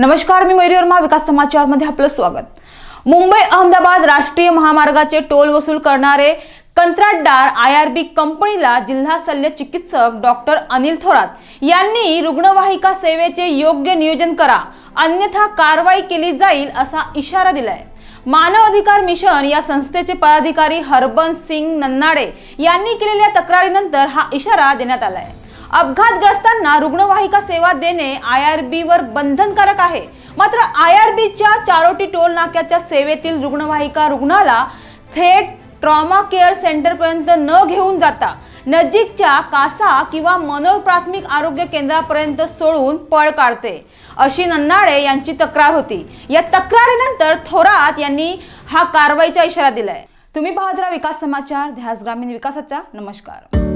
नमस्कार, मी मयुरी वर्मा. विकास समाचार मध्ये आपलं स्वागत. मुंबई अहमदाबाद राष्ट्रीय महामार्गाचे टोल वसूल करणारे कंत्राटदार IRB कंपनीला जिल्हा शल्य चिकित्सक डॉक्टर अनिल थोरात यांनी रुग्णवाहिका सेवेचे योग्य नियोजन करा, अन्यथा कारवाई केली जाईल असा इशारा दिलाय. मानव अधिकार मिशन या संस्थेचे पदाधिकारी हरबंस सिंग नन्नाडे यांनी केलेल्या तक्रारीनंतर हा इशारा देण्यात आलाय. अपघातग्रस्तांना रुग्णवाहिका सेवा देणे IRB वर बंधनकारक आहे. मात्र IRBच्या चारोटी टोल नाक्याच्या सेवेतील रुग्णवाहिका रुग्णाला थेट ट्रॉमा केअर सेंटर पर्यंत न घेऊन जाता नजीकच्या कासा किंवा मनोर प्राथमिक आरोग्य केंद्रापर्यंत सोडून पळ काढते, अशी नन्नाडे यांची तक्रार होती. या तक्रारीनंतर थोरात यांनी हा कारवाईचा इशारा दिलाय. तुम्ही पाहत राहा विकास समाचार, ध्यास ग्रामीण विकासाचा. नमस्कार.